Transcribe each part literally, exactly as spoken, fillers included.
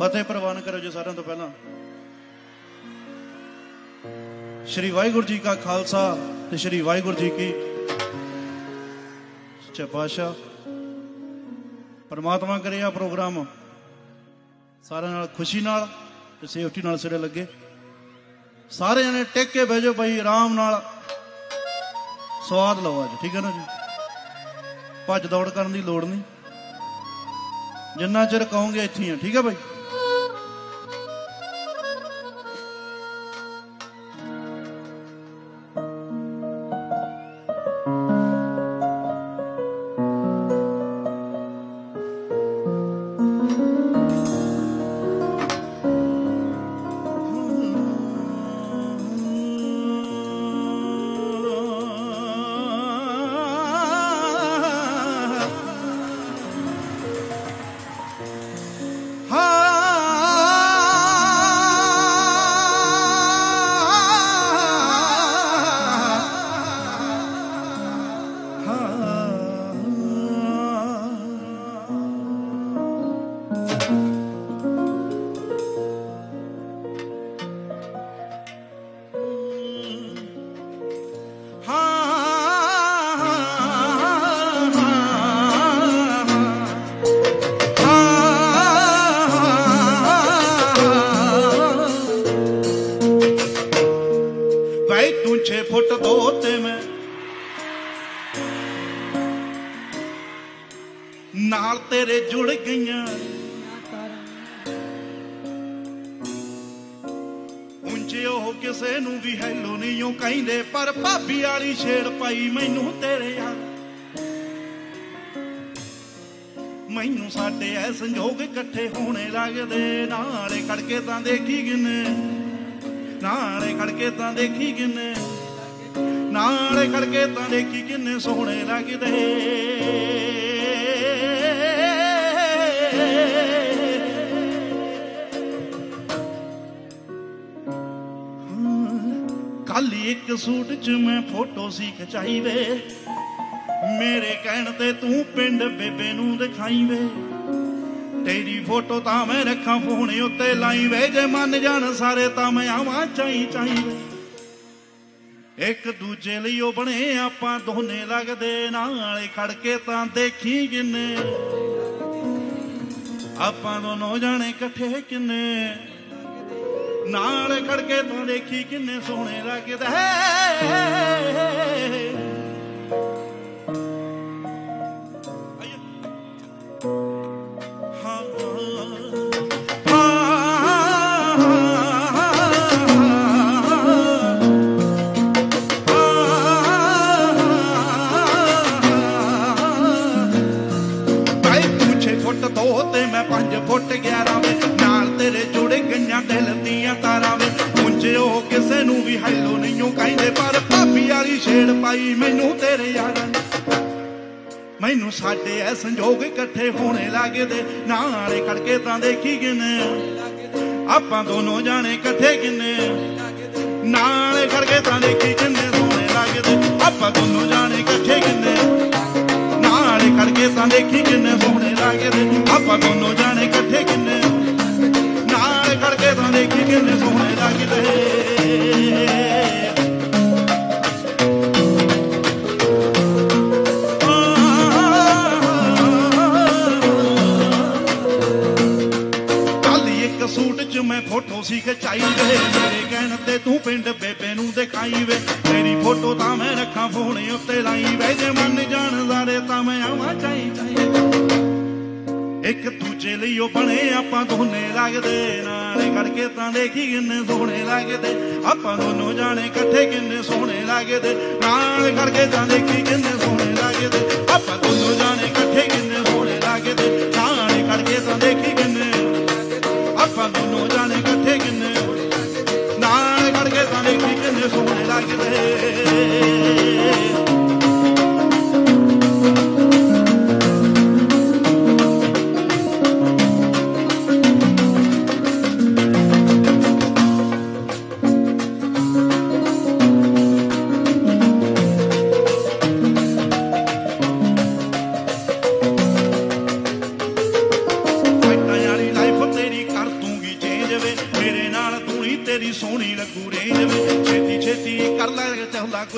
फतेह प्रवान करो जी सारिਆਂ ਤੋਂ ਪਹਿਲਾਂ। श्री वाहिगुरु जी का खालसा ते श्री वाहिगुरु जी की सच्चा पातशाह। परमात्मा करे आ प्रोग्राम सारे नाल खुशी नाल ते सेफ्टी नाल सिरे लगे। सारे जने टेक के बह जाओ भाई, आराम नाल स्वाद लो अज, ठीक है ना जी। भज दौड़ करने की लोड़ नहीं, जिन्ना चिर कहोगे इत्थे ही, ठीक है भाई। नाल तेरे जुड़ गईयां ਉਂਝੇ ਉਹ ਕਿਸੇ ਨੂੰ ਵੀ ਹੈਲੋ ਨਹੀਂ ਉਹ ਕਹਿੰਦੇ, ਪਰ ਭਾਬੀ ਵਾਲੀ ਛੇੜ ਪਾਈ ਮੈਨੂੰ ਤੇਰੇ ਯਾਰ। ਮੈਨੂੰ ਸਾਡੇ ਐ ਸੰਜੋਗ ਇਕੱਠੇ ਹੋਣੇ ਲੱਗਦੇ, ਨਾਲੇ ਖੜਕੇ ਤਾਂ ਦੇਖੀ ਕਿੰਨੇ, ਨਾਲੇ ਖੜਕੇ ਤਾਂ ਦੇਖੀ ਕਿੰਨੇ, ਨਾਲੇ ਖੜਕੇ ਤਾਂ ਦੇਖੀ ਕਿੰਨੇ ਸੋਹਣੇ ਲੱਗਦੇ। कल एक सूट च मैं फोटो सी खचाई वे, मेरे कहण ते तू पिंड बेबे नू दिखाई वे। तेरी फोटो तां मैं रखा फोन उत्ते लाई वे, जे मन जान सारे तां मैं आवां चाई चाई वे। एक दूजे लई ओ बने आपां दोने लगदे, नाले खड़के तां देखी किन्ने, आपां दोनों जाने कट्ठे किन्ने, नाल खड़के तो देखी किन्ने सोहने लगदे। हाँ भाई तू छे फुट दो ते मैं पंज फुट ग्यारह वे, नाल तेरे जुड़े गईयां दिल दियां तारां वे। ਉਂਝੇ ਉਹ ਕਿਸੇ ਨੂੰ ਵੀ ਹੈਲੋ ਨਹੀਂ ਉਹ ਕਹਿੰਦੇ, ਪਰ ਭਾਬੀ ਵਾਲੀ ਛੇੜ ਪਾਈ ਮੈਨੂੰ ਤੇਰੇ ਯਾਰਾਂ ਨੇ। ਮੈਨੂੰ ਸਾਡੇ ਐ ਸੰਜੋਗ ਇਕੱਠੇ ਹੋਣੇ ਲੱਗਦੇ, ਨਾਲੇ ਖੜਕੇ ਤਾਂ ਦੇਖੀ ਕਿੰਨੇ, ਆਪਾਂ ਦੋਨੋਂ ਜਾਣੇ ਇਕੱਠੇ ਕਿੰਨੇ, ਨਾਲੇ ਖੜਕੇ ਤਾਂ ਦੇਖੀ ਕਿੰਨੇ ਸੋਹਣੇ ਲੱਗਦੇ। ਆਪਾਂ ਦੋਨੋਂ ਜਾਣੇ ਇਕੱਠੇ ਕਿੰਨੇ, ਨਾਲੇ ਖੜਕੇ ਤਾਂ ਦੇਖੀ ਕਿੰਨੇ ਸੋਹਣੇ ਲੱਗਦੇ। ਆਪਾਂ ਦੋਨੋਂ ਜਾਣੇ ਇਕੱਠੇ ਕਿੰਨੇ, नाले खड़के तां देखी किन्ने सोहने लगदे। कल एक सूट च मैं फोटो सी खचाई वे, मेरे कहण ते तू पिंड बेबे नू दिखाई वे। तेरी फोटो तां मैं रखा फोन उत्ते लाई वे, जे मन जान सारे तां मैं आवां चाई चाई। एक दूजे ਲਈ ਉਹ ਬਣੇ ਆਪਾਂ ਦੋਨੇ ਲੱਗਦੇ, ਨਾਲੇ ਖੜਕੇ ਤਾਂ ਦੇਖੀ ਕਿੰਨੇ ਸੋਹਣੇ ਲੱਗਦੇ। ਆਪਾਂ ਦੋਨੋਂ ਜਾਣੇ ਇਕੱਠੇ ਕਿੰਨੇ ਸੋਹਣੇ ਲੱਗਦੇ, ਨਾਲੇ ਖੜਕੇ ਤਾਂ ਦੇਖੀ ਕਿੰਨੇ ਸੋਹਣੇ ਲੱਗਦੇ। ਆਪਾਂ ਦੋਨੋਂ ਜਾਣੇ ਇਕੱਠੇ ਕਿੰਨੇ ਸੋਹਣੇ ਲੱਗਦੇ, ਨਾਲੇ ਖੜਕੇ ਤਾਂ ਦੇਖੀ ਕਿੰਨੇ, ਆਪਾਂ ਦੋਨੋਂ ਜਾਣੇ ਇਕੱਠੇ ਕਿੰਨੇ, ਨਾਲੇ ਖੜਕੇ ਤਾਂ ਦੇਖੀ ਕਿੰਨੇ ਸੋਹਣੇ ਲੱਗਦੇ।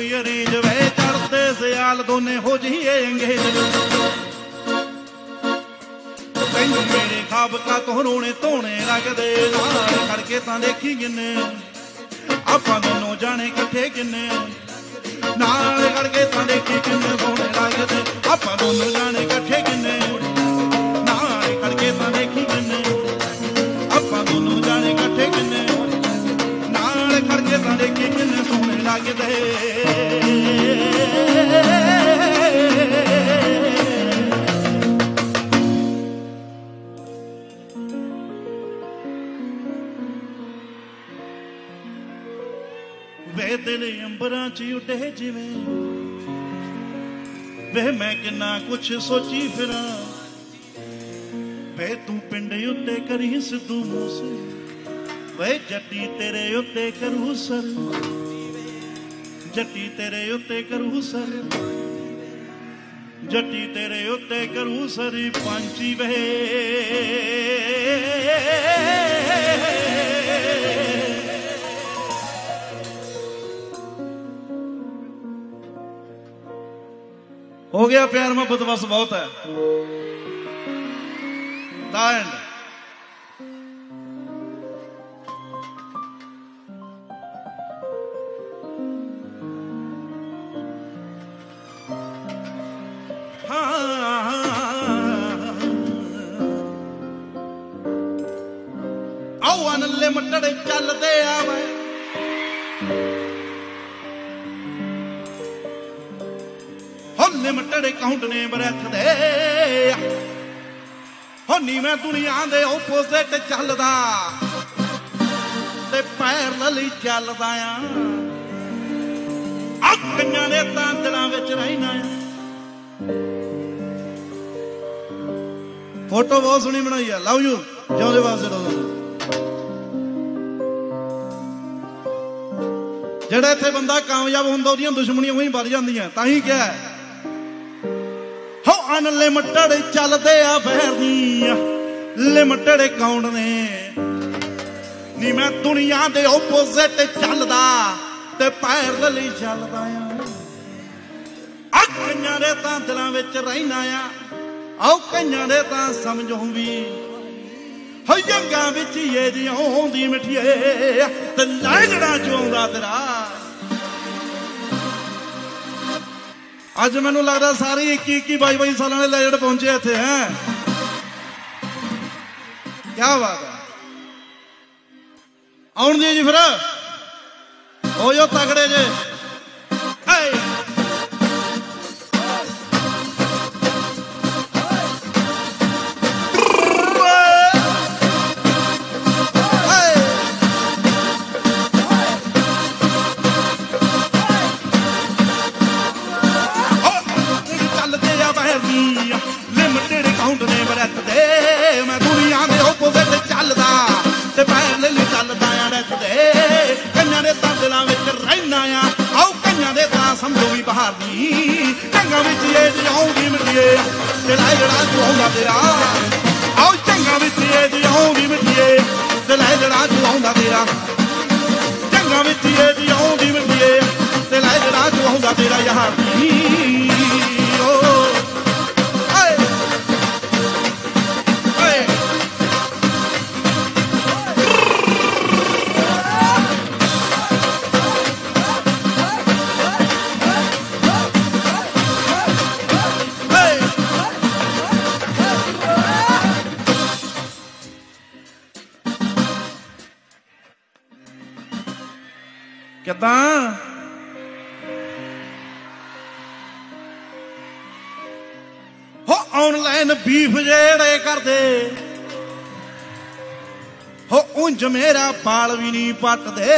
कोई अरेंज वे चढ़ते सियाल दोने हो जाइए अंगेज तैनू मेरे खाब का तो रोने धोने लगदे नाल खड़के तां देखी किन्ने आपां दोनों जाने कट्ठे किन्ने नाल खड़के तां देखी किन्ने सोने लगदे आपां दोनों जाने कट्ठे किन्ने नाल खड़के तां देखी किन्ने आपां दोनों जाने कट्ठे किन्ने नाल खड़के तां देखी किन्ने सोने लगदे वे दिल अंबरां च उडे जिवें वे मैं किन्ना कुछ सोची फिरां वे तू पिंड उत्ते करी सिद्धू मूसे वे जट्टी तेरे उत्ते करू सर जट्टी तेरे उत्ते करू सर जट्टी तेरे उत्ते करू सरी पंची वे हो गया प्यार मोहब्बत बस बहुत है एंड आओ अनलिमिटेड चलते आवे लिमिटेड अकाउंट ने बरथ दे हो नीवें दुनिया दे ओपोजिट चलदा ते पैरल चलदा आ कन्या दे तां दिलां विच रहना फोटो बहुत सोहनी बनाई है लव यू जिउंदे वास्ते रहो जेड़ा इत्थे बंदा कामयाब हुंदा ओहदियां दुश्मनियां उही वध जांदियां तां ही क्या है हो अनलिमिटेड चलते आ फैरनी लिमिटेड अकाउंट ने नी मैं दुनिया दे ओपोजिट चलदा ते पैरल चलदा आ कईयां दे तां दिलां विच रहना आ आओ कईयां दे तां समझो भी हो जंगां विच ये जिउंदी मिठिए ते लैजड़ा चौंदा तेरा अज मैनू लगता सारे इक्की इक्की बाई बाई साल के लैजड पहुंचे इत्थे हैं क्या बात है आउण दी जी फिर हो जो तगड़े जे लिमिटेड अकाउंट ने बरत दे मैं दुनिया दे ओपोजिट चलदा ते पैरल चलदा आ रत दे कन्या दे तां दिलां विच रहना आ आओ कन्या दे तां समझो भी बाहर दी चंगा विच ये जिउंदी मिठिए ते लैजड़ा चौंदा तेरा आओ चंगा विच ये जिउंदी मिठिए ते लैजड़ा चौंदा तेरा चंगा विच ये जिउंदी मिठिए ते लैजड़ा चौंदा तेरा यार दी कितना हो ऑनलाइन बीफ जेड़े कर दे हो उंज मेरा बाल भी नहीं पट दे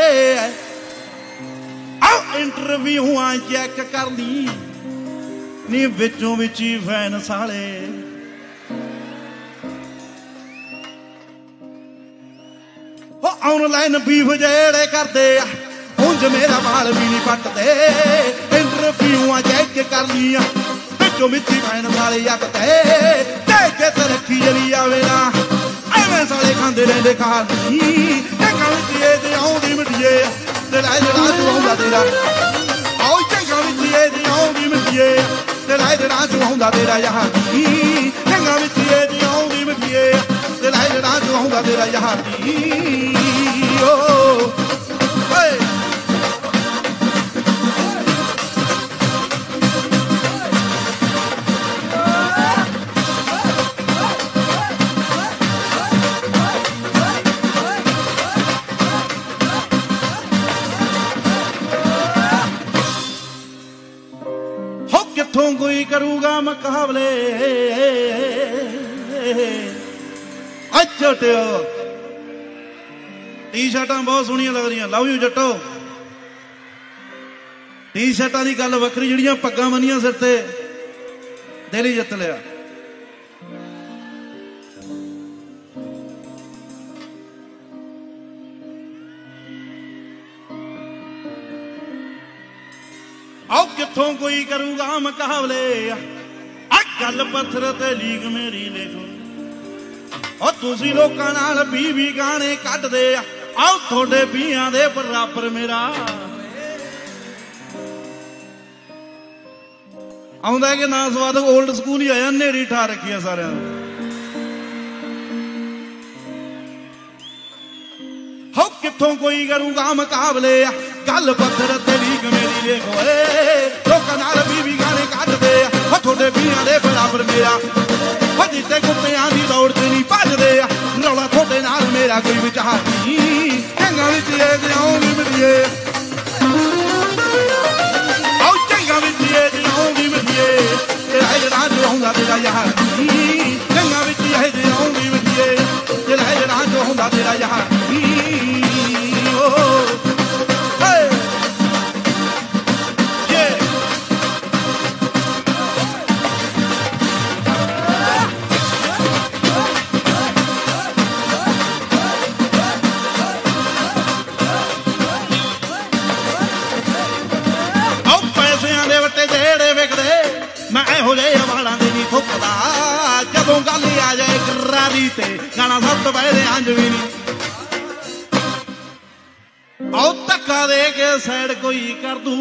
इंटरव्यू चेक कर ली नी विचों विच ही फैन साले हो ऑनलाइन बीफ जेड़े कर दे उंज मेरा बाल भी नहीं पट दे इंटरव्यू चेक कर लिया बिचों मिट्टी फैन साले यक दे के तरक्की जरी आवे ना एवें साले खांदे रहिंदे कहानी चंगा विच ये ते आउंदी मिठिए ते लै जड़ा तू आउंदा तेरा ਹੁੰਦਾ ਤੇਰਾ ਯਾਰ ਨੀ ਜੰਗਾਂ ਵਿੱਚ ਇਹ ਜਿਉਂਦੀ ਮਿੱਠੀਏ ਤੇ ਲਹਿਰਾਂ ਚ ਹੁੰਦਾ ਤੇਰਾ ਯਾਰ ਨੀ ਓ ਓਏ ਕਿੱਥੋਂ ਕੋਈ ਕਰੂਗਾ ਮੁਕਾਬਲੇ ਅੱਜ ਛੋਟਿਓ ਟੀ ਸ਼ਰਟਾਂ ਬਹੁਤ ਸੋਹਣੀਆਂ ਲੱਗਦੀਆਂ ਲਵ ਯੂ ਜੱਟੋ ਟੀ ਸ਼ਰਟਾਂ ਦੀ ਗੱਲ ਵੱਖਰੀ ਜਿਹੜੀਆਂ ਪੱਗਾਂ ਬੰਨੀਆਂ ਸਿਰ ਤੇ ਦਿਲ ਹੀ ਜਿੱਤ ਲਿਆ ਆਓ ਕਿੱਥੋਂ ਕੋਈ ਕਰੂਗਾ ਮੁਕਾਬਲੇ ਆ ਗੱਲ ਪੱਥਰ ਤੇ ਲੀਕ ਮੇਰੀ ਲਿਖੋ ਉਹ ਤੁਸੀਂ ਲੋਕਾਂ ਨਾਲ ਵੀਹ ਵੀਹ ਗਾਣੇ ਕੱਢਦੇ ਆ ਆਓ ਤੁਹਾਡੇ ਵੀਹਾਂ ਦੇ ਬਰਾਬਰ ਮੇਰਾ ਆਉਂਦਾ ਕਿ ਨਾ ਸਵਾਦ ਓਲਡ ਸਕੂਲ ਹੀ ਆਇਆ ਨੇਰੀ ਠਾ ਰੱਖੀ ਆ ਸਾਰਿਆਂ ਨੂੰ ਹੋ ਕਿੱਥੋਂ ਕੋਈ ਕਰੂਗਾ ਮੁਕਾਬਲੇ ਆ ਗੱਲ ਪੱਥਰ ਤੇ ਲੀਕ ਮੇਰੀ ਲਿਖੋ ਏ ਲੋਕਾਂ ਨਾਲ ਵੀਹ ਵੀਹ ਗਾਣੇ ਕੱਢਦੇ ਆ ਉਹ ਤੁਹਾਡੇ ਵੀਹਾਂ ਦੇ ਬਰਾਬਰ ਮੇਰਾ ਹੋ ਜਿੱਤੇ ਕੁੱਤਿਆਂ ਦੀ ਦੌੜ ਤੇ ਨਹੀਂ ਭੱਜਦੇ ਆ ਰੌਲਾ ਤੁਹਾਡੇ ਨਾਲ ਮੇਰਾ ਕੋਈ ਵਿਚਾਰ ਨਹੀਂ ਚੰਗਾ ਵਿੱਚ ਇਹ ਜਿਉਂਦੀ ਮਿੱਠੀਏ ਆਓ ਚੰਗਾ ਵਿੱਚ ਇਹ ਜਿਉਂਦੀ ਮਿੱਠੀਏ ਤੇਰਾ ਜਿਹੜਾ ਜੋ ਹੁੰਦਾ ਤੇਰਾ ਯਾਰ ਨਹੀਂ ਚੰਗਾ ਵਿੱਚ ਇਹ ਜਿਉਂਦੀ ਮਿੱਠੀਏ ਤੇਰਾ ਜਿਹੜਾ ਜੋ ਹੁੰਦਾ ਤੇਰਾ ਯਾਰ ਨਹੀਂ ਮੈਂ ਇਹੋ ਜਿਹੇ ਵਾਲਾਂ ਦੇ ਨਹੀਂ ਥੁੱਕਦਾ ਜਦੋਂ ਗੱਲ ਆ ਜਾਏ ਗਰਾਰੀ ਤੇ ਗਾਣਾ ਸਭ ਤੋਂ ਪਹਿਲੇ ਅੰਜ ਵੀ ਨਹੀਂ ਆਓ ਧੱਕਾ ਦੇ ਕੇ ਸਾਈਡ ਕੋਈ ਕਰ ਦੂ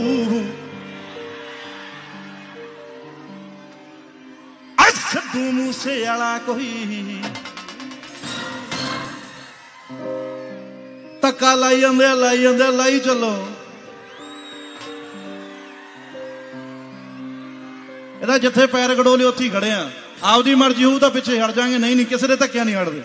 ਸਿੱਧੂ ਮੂਸੇ ਵਾਲਾ ਕੋਈ ਧੱਕਾ ਲਾਈ ਜਾਂਦੇ ਲਾਈ ਜਾਂਦੇ ਲਾਈ ਚੱਲੋ ਇਹਦਾ ਜਿੱਥੇ ਪੈਰ ਗੜੋਲੇ ਉੱਥੇ ਹੀ ਖੜੇ ਆ ਆਪਦੀ ਮਰਜ਼ੀ ਹੋਊ ਤਾਂ ਪਿੱਛੇ ਹਟ ਜਾਾਂਗੇ ਨਹੀਂ ਨਹੀਂ ਕਿਸੇ ਦੇ ਧੱਕਿਆਂ ਨਹੀਂ ਹਟਦੇ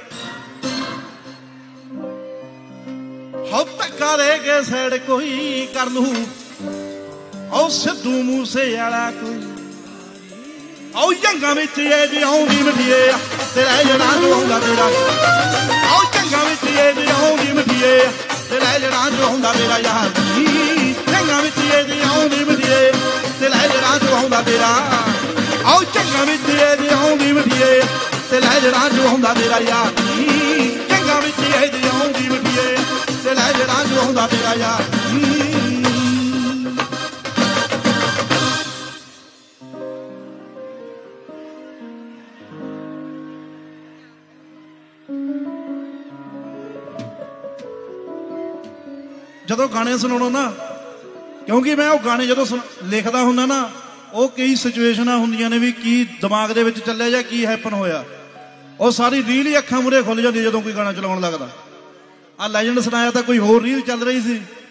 ਹੋ ਧੱਕਾ ਦੇ ਕੇ ਸਾਈਡ ਕੋਈ ਕਰ ਲੂ ਉਹ ਸਿੱਧੂ ਮੂਸੇ ਵਾਲਾ ਕੋਈ ਆਓ ਜੰਗਾਂ ਵਿੱਚ ਇਹ ਜਿਉਂਦੀ ਮਿੱਠੀਏ ਤੇਰਾ ਜਿਹੜਾ ਜੋ ਹੁੰਦਾ ਤੇਰਾ ਆਓ ਜੰਗਾਂ ਵਿੱਚ ਇਹ ਜਿਉਂਦੀ ਮਿੱਠੀਏ ਤੇਰਾ ਜਿਹੜਾ ਜੋ ਹੁੰਦਾ ਤੇਰਾ ਯਾਰ ਜੰਗਾਂ ਵਿੱਚ ਇਹ ਜਿਉਂਦੀ ਮਿੱਠੀਏ ਤੇਰਾ ਜਿਹੜਾ ਜੋ ਹੁੰਦਾ ਤੇਰਾ ਆਓ ਚੰਗਾ ਵਿੱਚ ਇਹ ਜਿਉਂਦੀ ਮਿੱਠੀਏ ਤੇਰਾ ਜਿਹੜਾ ਜੋ ਹੁੰਦਾ ਤੇਰਾ ਯਾਰ ਚੰਗਾ ਵਿੱਚ ਇਹ ਜਿਉਂਦੀ ਮਿੱਠੀਏ ਤੇਰਾ ਜਿਹੜਾ ਜੋ ਹੁੰਦਾ ਤੇਰਾ ਯਾਰ ਜਦੋਂ ਗਾਣੇ ਸੁਣਾਉਣਾ ਨਾ ਕਿਉਂਕਿ ਮੈਂ ਉਹ ਗਾਣੇ ਜਦੋਂ ਲਿਖਦਾ ਹੁੰਦਾ ਨਾ ਉਹ ਕਈ ਸਿਚੁਏਸ਼ਨਾਂ ਹੁੰਦੀਆਂ ਨੇ ਵੀ ਕੀ ਦਿਮਾਗ ਦੇ ਵਿੱਚ ਚੱਲਿਆ ਜਾਂ ਕੀ ਹੈਪਨ ਹੋਇਆ ਉਹ ਸਾਰੀ ਰੀਲ ਹੀ ਅੱਖਾਂ ਮੂਹਰੇ ਖੁੱਲ ਜਾਂਦੀ ਜਦੋਂ ਕੋਈ ਗਾਣਾ ਚਲਾਉਣ ਲੱਗਦਾ ਆ ਲੈਜੈਂਡ ਸੁਣਾਇਆ ਤਾਂ ਕੋਈ ਹੋਰ ਰੀਲ ਚੱਲ ਰਹੀ ਸੀ